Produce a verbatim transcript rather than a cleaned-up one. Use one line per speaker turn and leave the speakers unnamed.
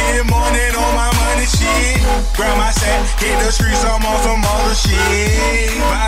get money on my money shit. Grab my sack, hit the streets, I'm on some other shit. Buy